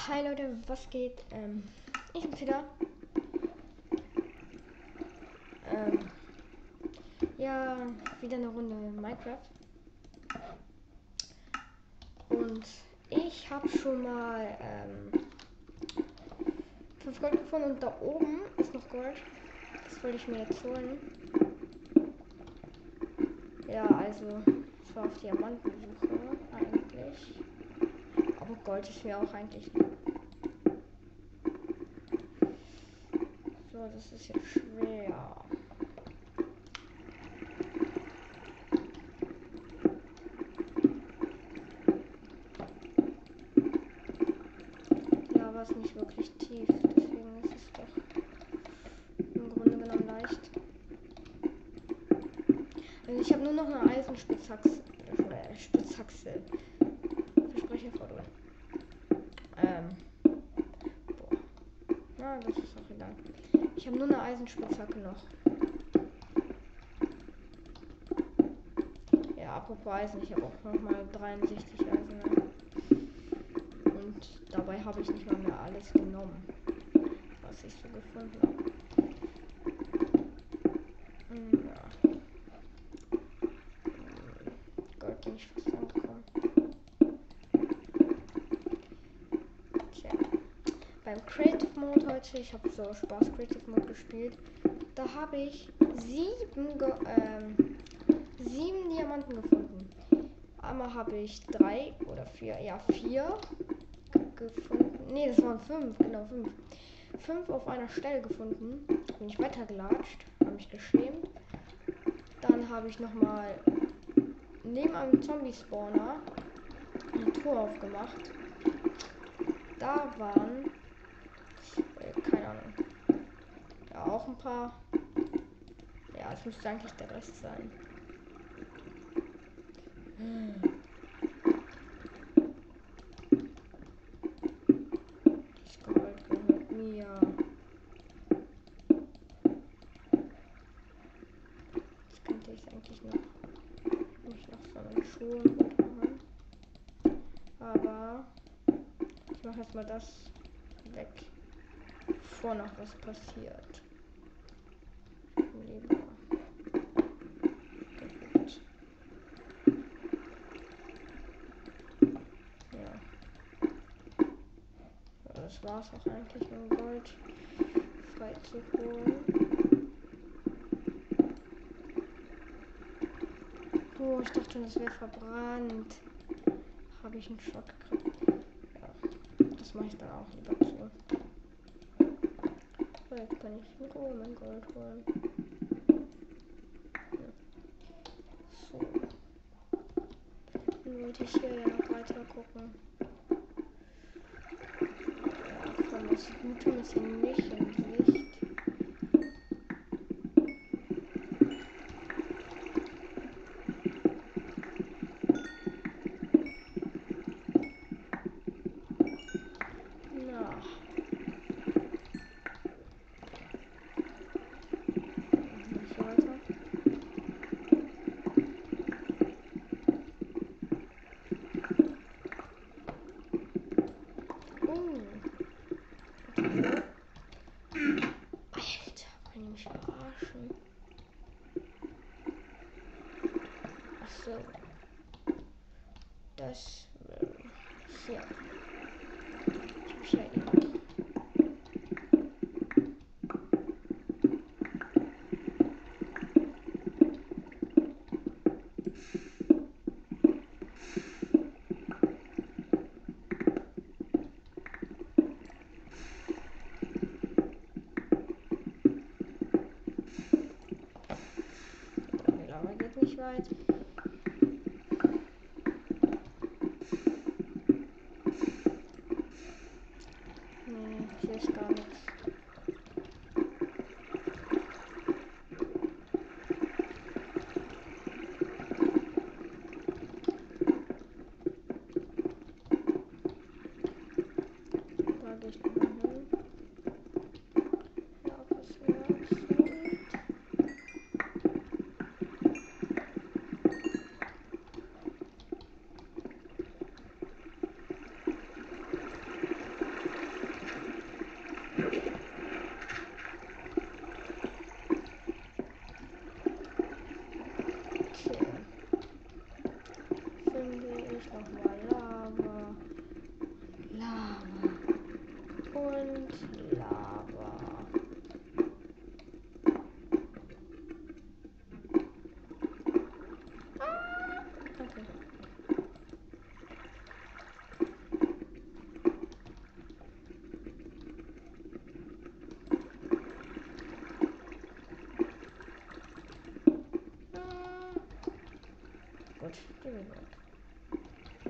Hi Leute, was geht? Ich bin's wieder. Ja, wieder eine Runde Minecraft. Und ich habe schon mal 5 Gold gefunden und da oben ist noch Gold. Das wollte ich mir jetzt holen. Ja, also ich war auf Diamantensuche eigentlich. Aber Gold ist mir auch eigentlich. So, das ist jetzt schwer. Ja, war es nicht wirklich tief, deswegen ist es doch im Grunde genommen leicht. Also ich habe nur noch eine Eisenspitzhaxe. Spitzhaxe. Versprecher vor drin. Boah. Na, das ist auch egal. Ich habe nur eine Eisenspitzhacke noch. Ja, apropos Eisen, ich habe auch noch mal 63 Eisen. Und dabei habe ich nicht mal mehr alles genommen, was ich so gefunden habe. Ja. Gold bin ich fast angekommen. Tja. Beim Creative Mode heute, ich habe so Spaß Creative Mode gespielt, da habe ich 7 Diamanten gefunden. Einmal habe ich 3 oder 4, ja 4 gefunden. Ne, das waren 5, genau 5. 5 auf einer Stelle gefunden. Bin ich weitergelatscht, habe mich geschämt. Dann habe ich nochmal neben einem Zombie-Spawner eine Truhe aufgemacht. Da waren, keine Ahnung, ja auch ein paar. Ja, es müsste eigentlich der Rest sein. Das Gold gehört mir. Das könnte ich eigentlich noch nicht noch so einen Schuhen gut machen. Aber ich mache erstmal das weg, bevor noch was passiert. Lieber. Gut. Ja. Das war's auch eigentlich, um Gold frei zu holen. Oh, ich dachte schon, das wäre verbrannt. Habe ich einen Schock gekriegt. Ja, das mache ich dann auch lieber zu. So, jetzt kann ich in Ruhe mein Gold holen. Ja. So. Dann wollte ich hier ja noch weiter gucken. Ja, von was Gutem ist hier nicht in Sicht. Na. Nicht weiter. Alter, kann ich mich verarschen? Ach so. Das hier. Ich hab hier eben. Die Lava geht nicht weit. Nee, hier ist gar nichts. Da gehe ich nochmal hin. Ja, was war's?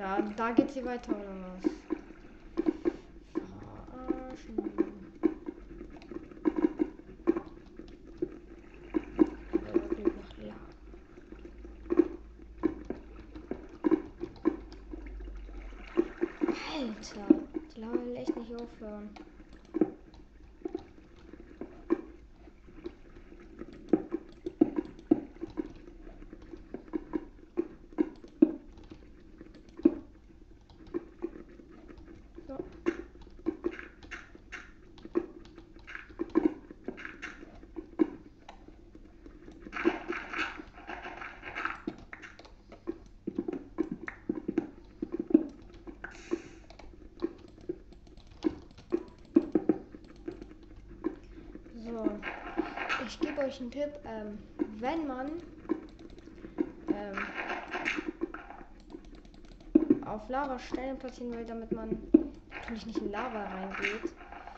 Ja, da geht sie weiter oder was? Verarschen. Alter, die Lava will echt nicht aufhören. So. So, ich gebe euch einen Tipp, wenn man auf Lava Stellen platzieren will, damit man natürlich nicht in Lava reingeht,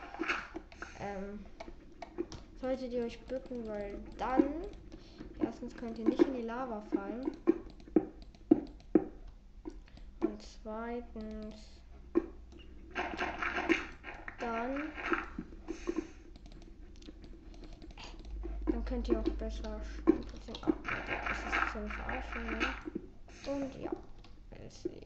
solltet ihr euch bücken, weil dann erstens könnt ihr nicht in die Lava fallen und zweitens dann könnt ihr auch besser platzieren. Ah, das ist so eine Verarschung, ne? Und ja, deswegen.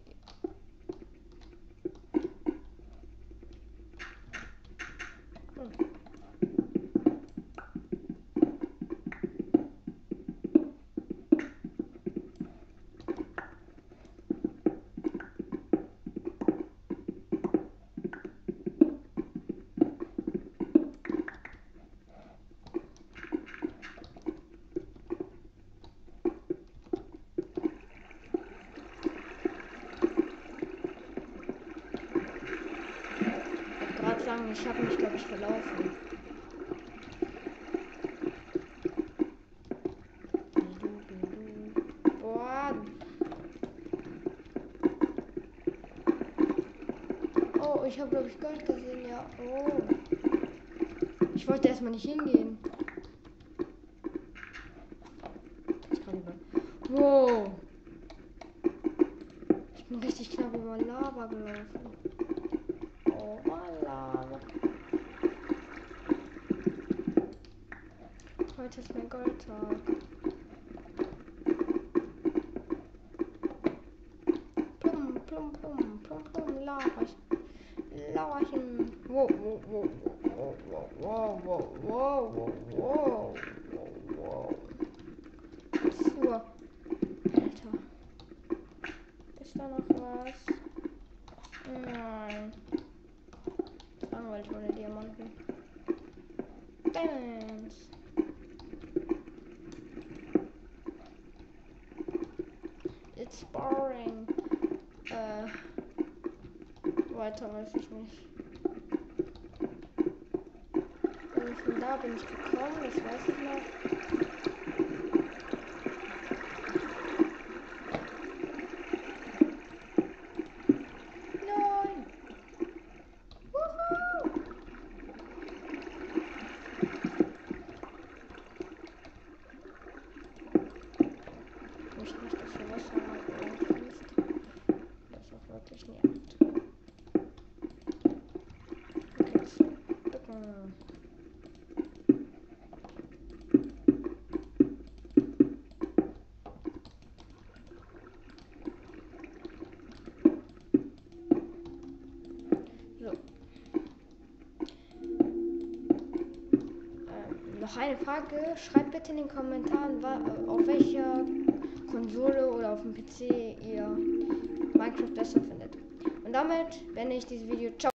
Ich habe mich, glaube ich, verlaufen. Boah. Oh, ich habe, glaube ich, Gold gesehen, ja. Oh. Ich wollte erstmal nicht hingehen. Wow. Ich bin richtig knapp über Lava gelaufen. Oh, Lava. Heute ist mein Goldtag. Plum, plum, plum, plum, plum, Lauerchen. Wow, wow, wow, wow, wow, wow, wow, wow, wow, wow. So. Alter. Ist da noch was? Nein. Langweilig ohne Diamanten. Diamonds. It's boring. Weiter weiß ich nicht. Von da bin ich gekommen, das weiß ich noch. Nein! Wuhu! Ich möchte nicht, dass hier Wasser fließt. Das ist auch wirklich nervt. Okay, jetzt bücken. Noch eine Frage, schreibt bitte in den Kommentaren, auf welcher Konsole oder auf dem PC ihr Minecraft besser findet. Und damit beende ich dieses Video. Ciao.